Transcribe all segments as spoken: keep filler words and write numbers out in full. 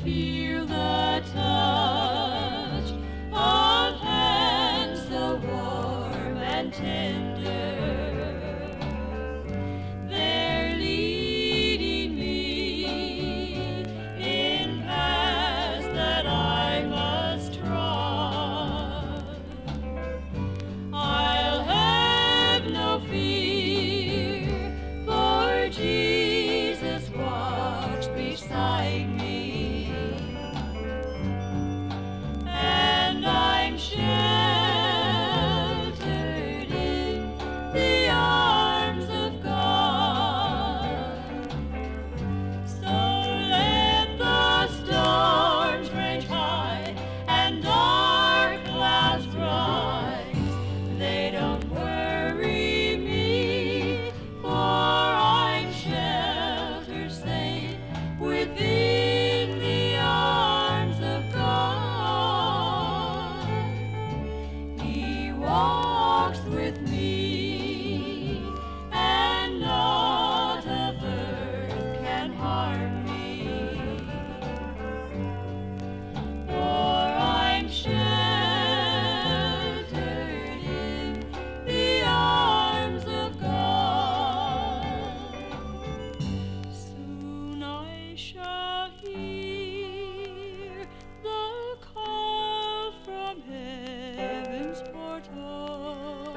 feel the touch of hands so warm and tender. They're leading me in paths that I must trod. I'll have no fear, for Jesus walks beside me. And I'm sheltered in the arms of God. So let the storms rage high and dark clouds rise. They don't worry me, for I'm sheltered safe within the arms of God. He walks with me, and naught of earth can harm me, for I'm sheltered in the arms of God. Soon I shall hear the call from heaven's portal.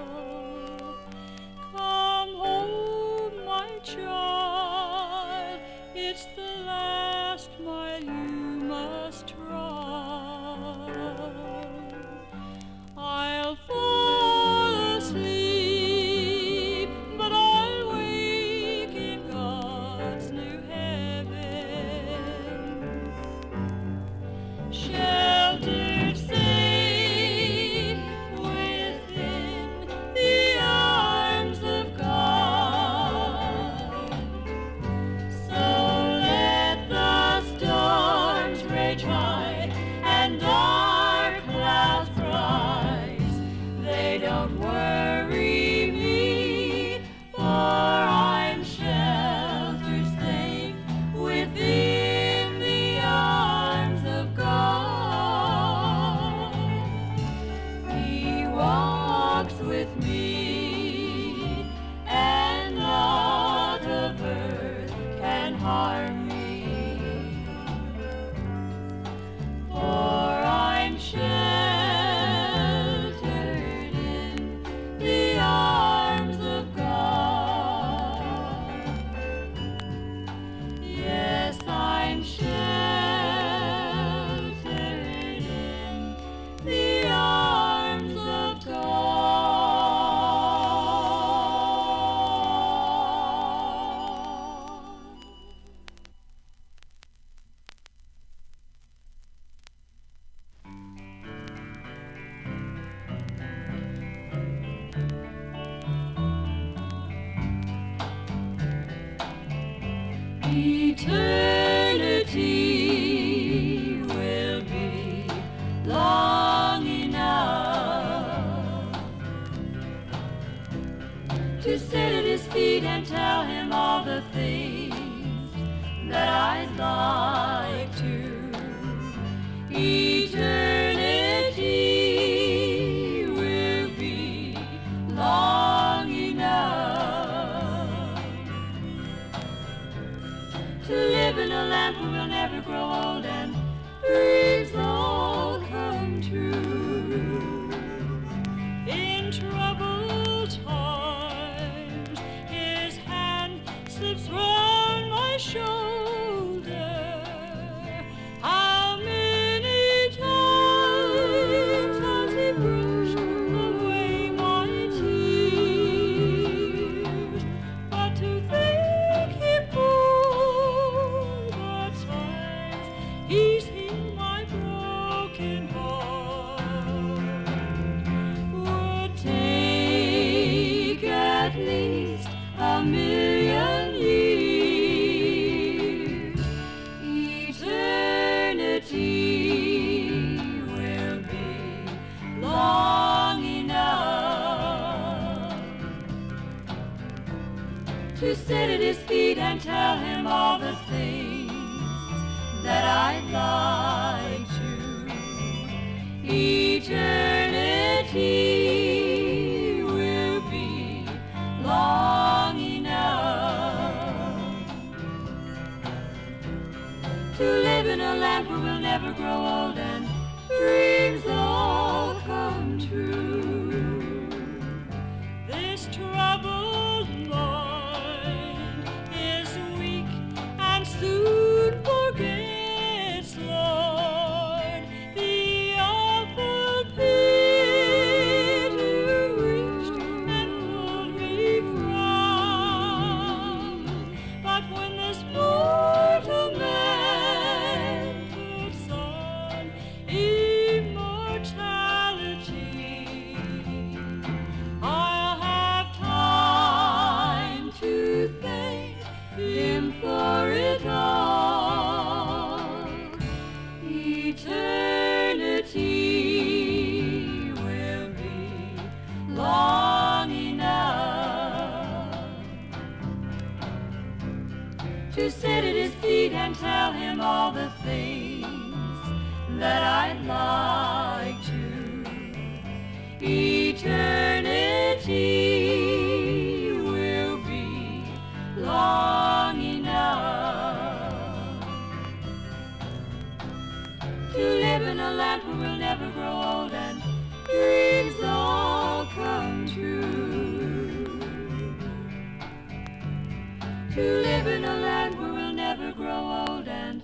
Come home, my child, it's the last mile you must trod. I'll fall asleep, but I'll wake in God's new heaven, sheltered safe within the arms of God. So let the storms rage high and dark clouds rise. They don't worry me, for I'm sheltered safe within the arms of God. He walks with me, and naught of earth can harm me, for I'm sheltered in the arms of God. Yes, I'm sheltered in the arms of God. Eternity will be long enough to sit at his feet and tell him all the things that I'd like to. Eternity will be long enough to live in a land where we'll never grow old and dreams all come true. In troubled times, his hand slips round my shoulder. How many times has he brushed away my tears? But to think he poured the times he's healed my broken heart would take at least a million years. Eternity will be long enough to sit at his feet and tell him all the things that I I'd like to. Eternity will be long enough to live in a land where we'll never grow old and dreams all come true. This troubled mind is weak and soon forgets, Lord, the awful pit you reached and pulled me from. But when this mortal man puts on immortality, I'll have time to thank him for it all. Eternity will be long enough to sit at his feet and tell him all the things that I'd like to. Eternity will be long enough to live in a land where we'll never grow old and dreams all come true. To live in a land where we'll never grow old and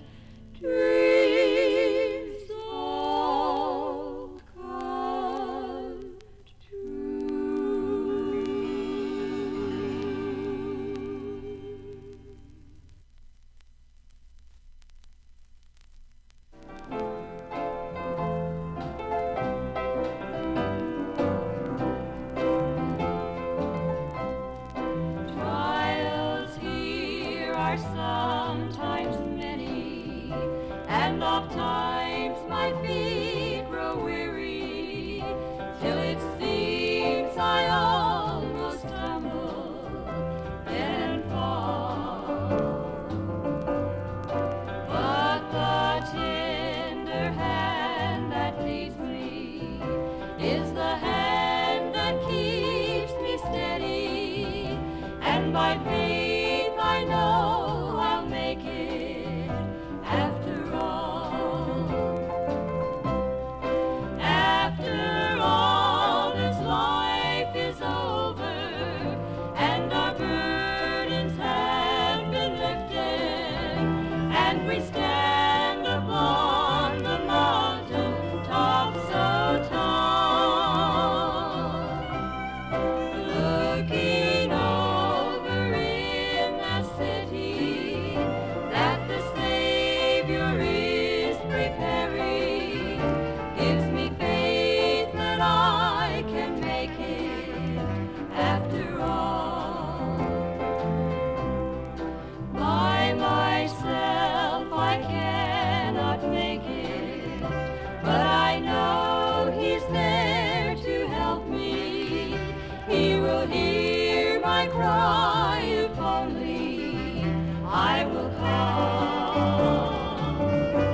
dreams all come true. Trials here are sometimes many, and oft-times my feet grow weary, till it seems I almost stumble and fall. But the tender hand that leads me is the hand that keeps me steady, and by faith I know I'll make it after all. After all, this life is over, and our burdens have been lifted, and we stand upon the mountain top so tall, looking over in the city that the Savior is preparing. Gives me faith that I can make it after all. By myself I cannot make it, but I know He's there to help me. He will hear my cry if only I will call.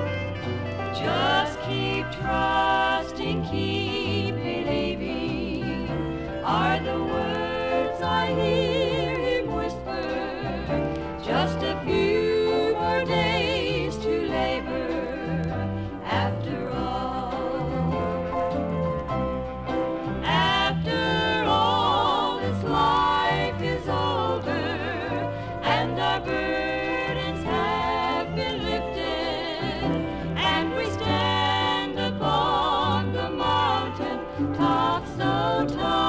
Just keep trusting, keep believing, are the words I hear Him whisper. Just a few more days to labor after all. After all, this life is over, and our burdens have been lifted, and we stand upon the mountain top so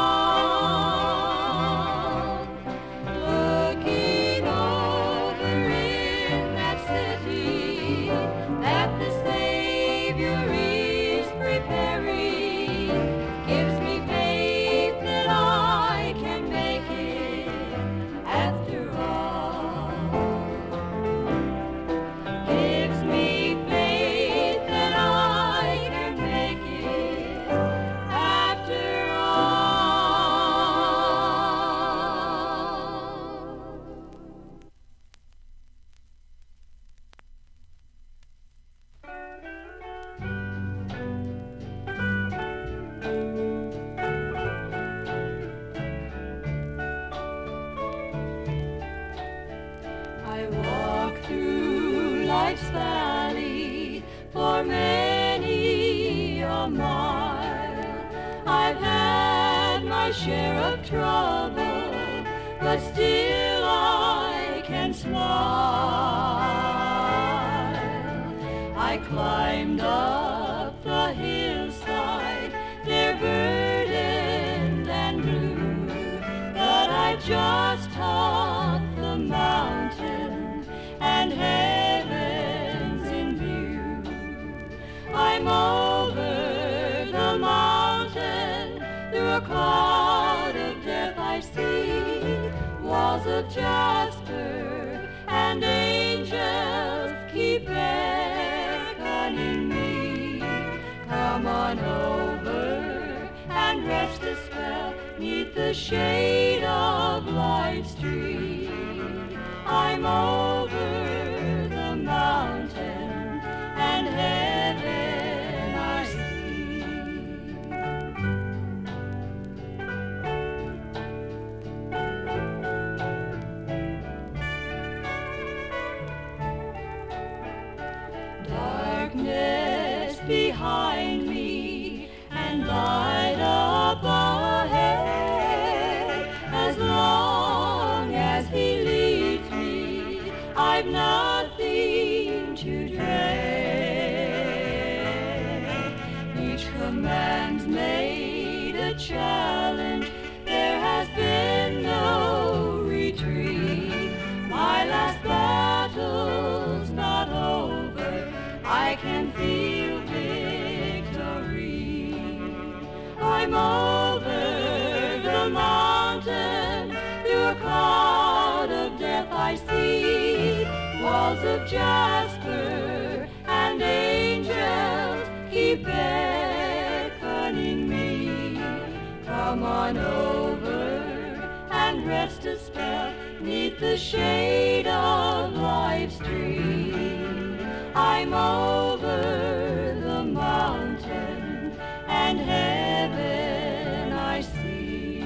tall, looking over in that city that the Savior is preparing. Gives me faith that I can make it after all. Gives me faith that I can make it after all. for many a mile. I've had my share of trouble, but still I can smile. I climbed up the hillside, they're burdened and blue, but I just topped the mountain and heaven's in view. I'm over the mountain, through a cloud of death I see walls of jasper and angels keep beckoning me. Come on over and rest a spell neath the shade of life's tree. I'm over the mountain and heaven I see. Darkness behind me and light up ahead. As long as he leads me, I've nothing to dread. Each command's made a challenge, there has been no retreat. My last battle's not over, I can feel victory. I'm over the mountain, through a cloud of death I see walls of jasper and angels keep beckoning me. Come on over and rest a spell neath the shade of life's tree. I'm over the mountain and heaven I see.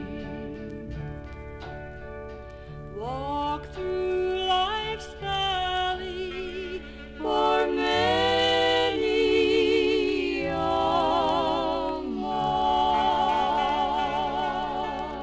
Walk through life's valley for many a mile.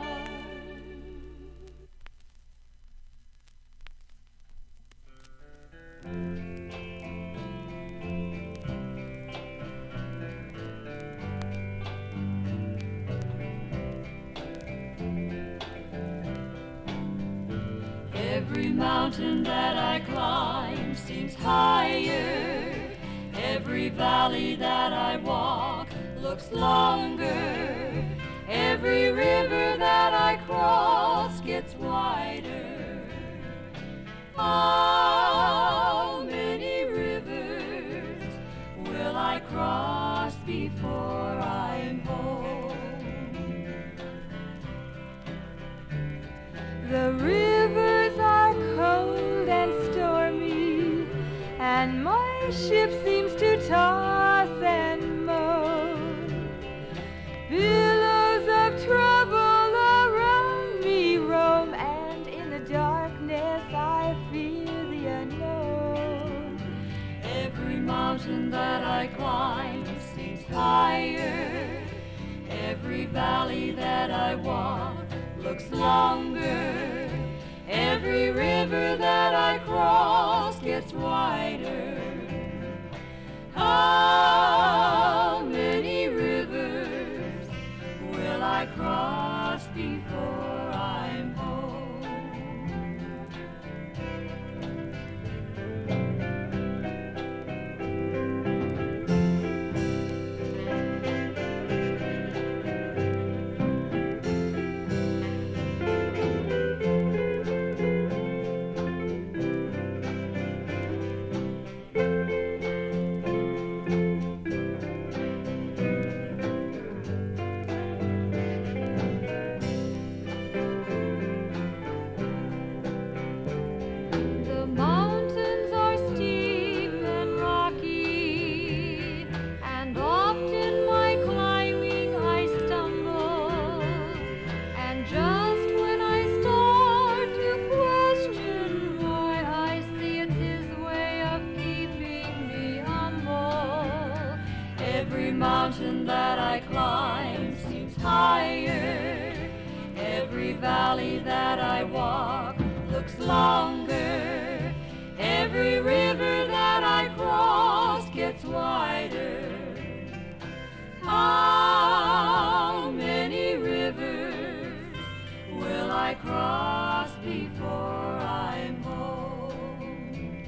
Every mountain that I climb seems higher. Every valley that I walk looks longer. Every river that I cross gets wider. How many rivers will I cross before I'm home? The rivers are cold and stormy, and my ship seems to toss and moan. Billows of trouble around me roam, and in the darkness I fear the unknown. Every mountain that I climb seems higher. Every valley that I walk looks longer. Every river that I cross gets wider. How many rivers will I cross before I'm home? mountain that I climb seems higher. Every valley that I walk looks longer. Every river that I cross gets wider. How many rivers will I cross before I'm home?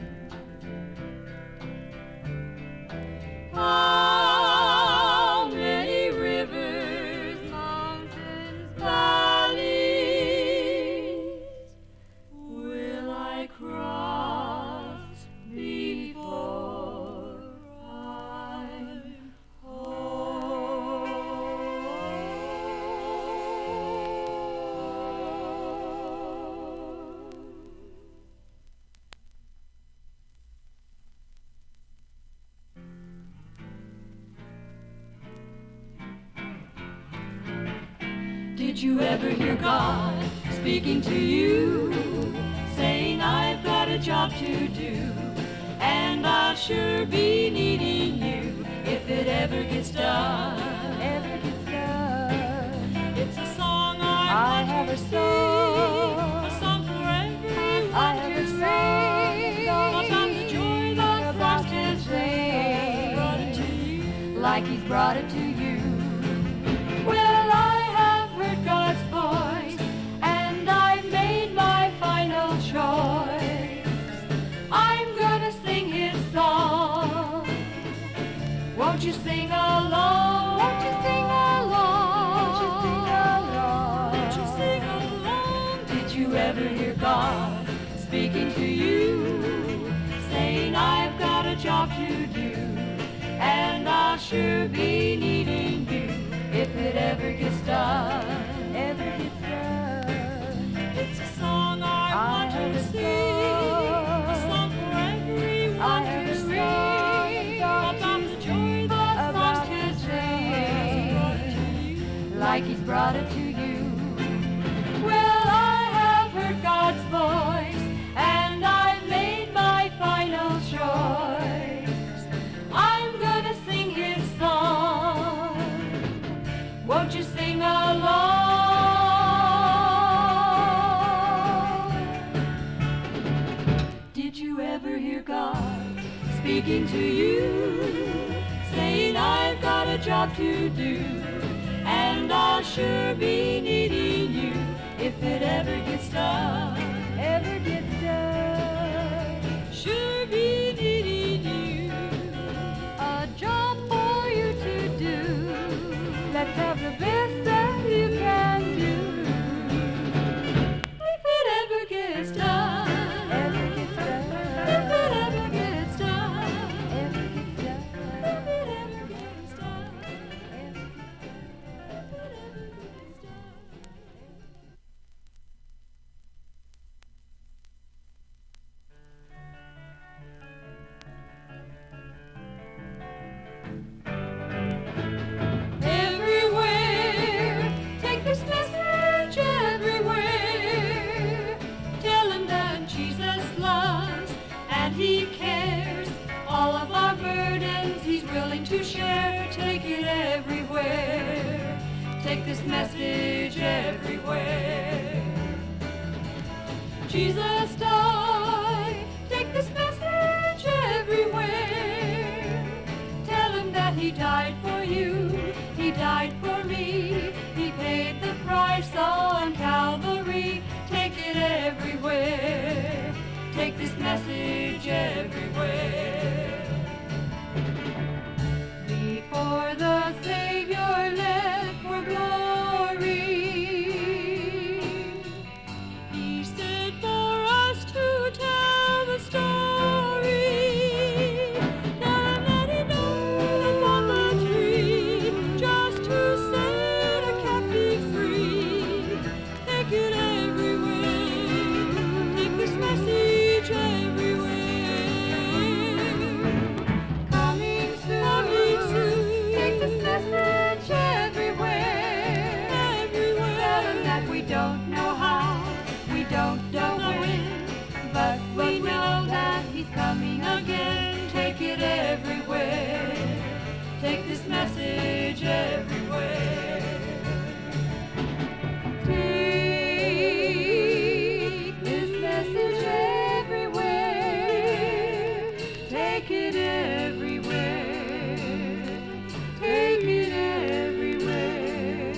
How many rivers, mountains, valleys will I cross before I'm Did you ever hear God speaking to you, saying I've got a job to do, and I'll sure be needing you if it ever gets done? Ever gets done. It's a song I, I want have to a sing, song. a song for everyone I have to a sing, song about the joy that about Christ to has sing, brought it to you. like He's brought it to you. Well, I have heard God's voice, and I've made my final choice. I'm gonna sing His song. Won't you sing along? Won't you sing along? Won't you sing along? Won't you sing along? Did you ever hear God speaking to you, saying I've got a job to do, and I'll sure be needing you if it ever gets done? Ever gets done. It's a song I, I want have to a sing, song. a song for everyone I have to a sing, song about the joy that about Christ has to brought to you. like He's brought it to you. Well, I have heard God's voice, and I've made my final choice. I'm gonna sing His song. Won't you sing along? Did you ever hear God speaking to you, saying I've got a job to do, and I'll sure be needing you if it ever gets done? Ever gets done. Sure be needing you. A job for you to do. Let's have the best that you can do. If it ever gets done. Ever gets done. If it ever gets done. Ever gets done. If it ever gets done. Ever gets Everywhere, take this message everywhere. Tell him that Jesus loves and He cares. All of our burdens He's willing to share. Take it everywhere. Take this message everywhere. Jesus died. Take this message everywhere. Tell him that He died for you. He died for me. He paid the price on Calvary. Take it everywhere. Take this message everywhere. Before the Savior left for glory, He said for us to tell the story. Now that He died upon the tree, just to set a captive free, take this message everywhere. Take this message everywhere. Take it everywhere. Take it everywhere.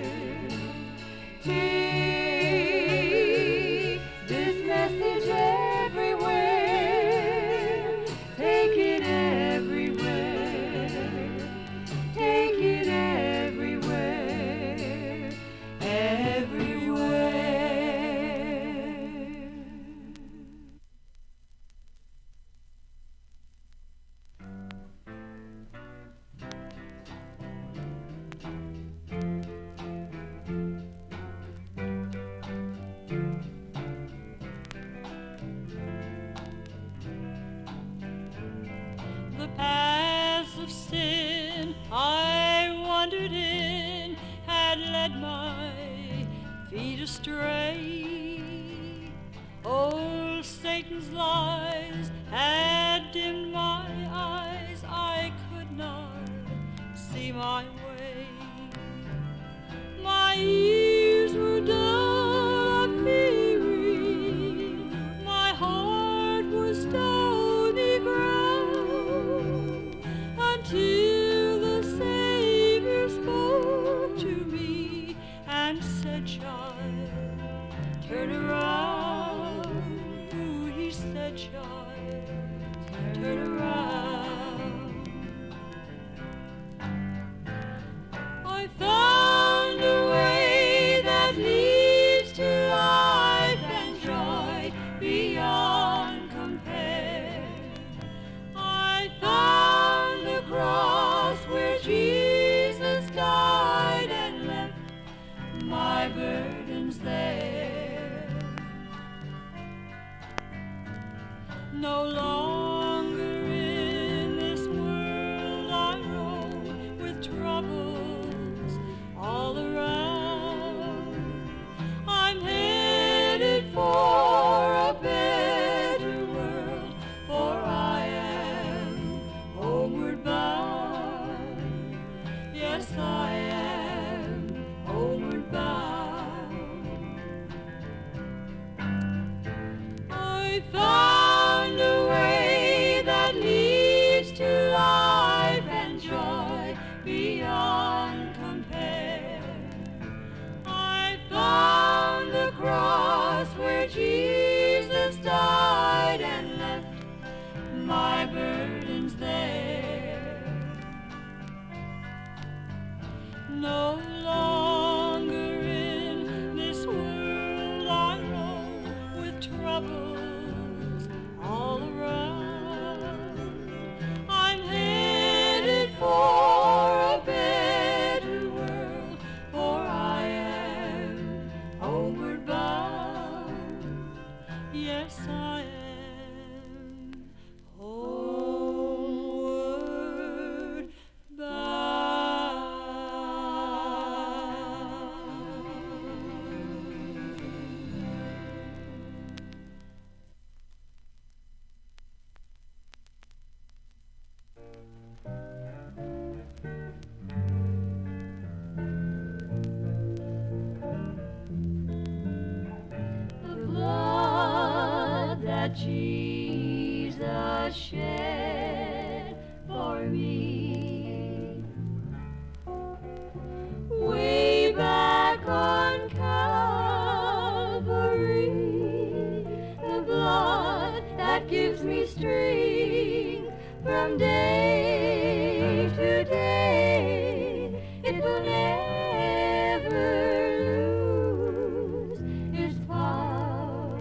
Take this message everywhere. Take it everywhere. Take it everywhere. Everywhere. The paths of sin I wandered in had led my feet astray. Old Satan's lies had dimmed my eyes. I could not see my way. My ears were dull of hearing. My heart was stony ground, until the Savior spoke to me and said, "Child, turn around." Ooh, he said, "Child, turn around." I found a way that leads to life and joy beyond compare. I found the cross where Jesus died and left my burdens there. No longer in this world I roam with troubles all around. I'm headed for a better world, for I am homeward bound. Yes, I am homeward bound. I found a way that leads to life and joy beyond compare. I found the cross where Jesus died and left my burdens there. No longer in this world I roam with troubles all around. I'm headed for a better world, for I am homeward bound. Yes, I am homeward bound. The blood that Jesus shed for me way back on Calvary, the blood that gives me strength from day to day. It will never lose its power.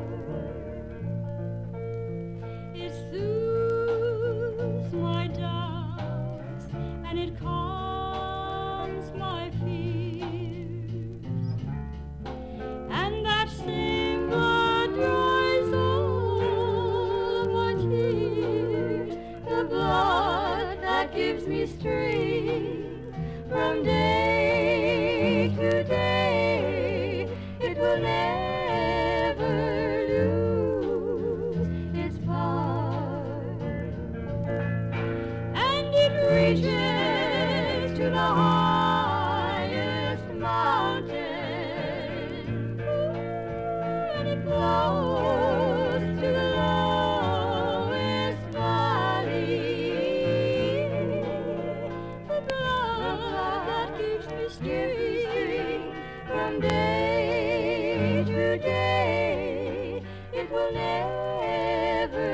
It soothes my doubts and it calms my fears. And that same blood dries all of my tears. The blood that gives me strength from day to day. It will never lose its power. And it reaches the highest mountain, and it flows to the lowest valley. The blood that keeps me steering from day to day, it will never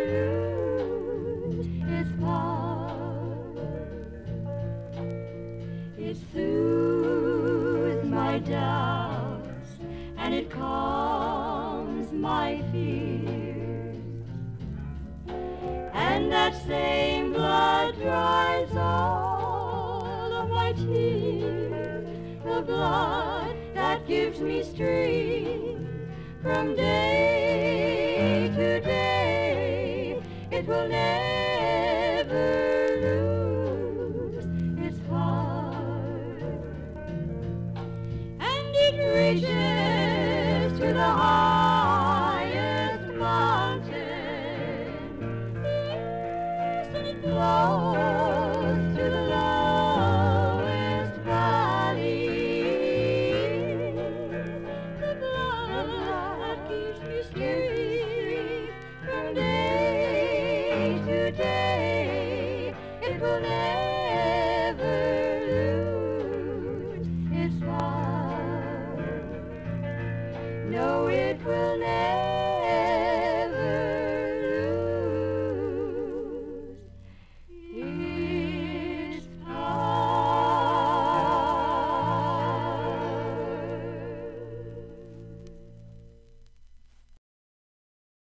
lose its power. It soothes my doubts and it calms my fears, and that same blood dries all of my tears. The blood that gives me strength from day to day, it will never lose its heart. And it reaches to the highest mountain, yes, and it flows to the lowest valley. The blood that keeps me steering from day to day, it will never